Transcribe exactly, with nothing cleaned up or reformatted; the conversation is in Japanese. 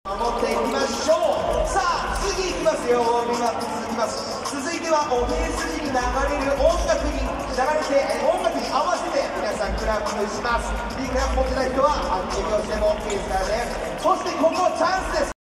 守っていきましょう。さあ次いきますよ。ウォーミングアップ続きます。続いてはオフェンス時に流れる音楽に流れて音楽に合わせて皆さんクラップします。いいクラップ持ってない人は反撃をしても OK ですからね。そしてここチャンスです。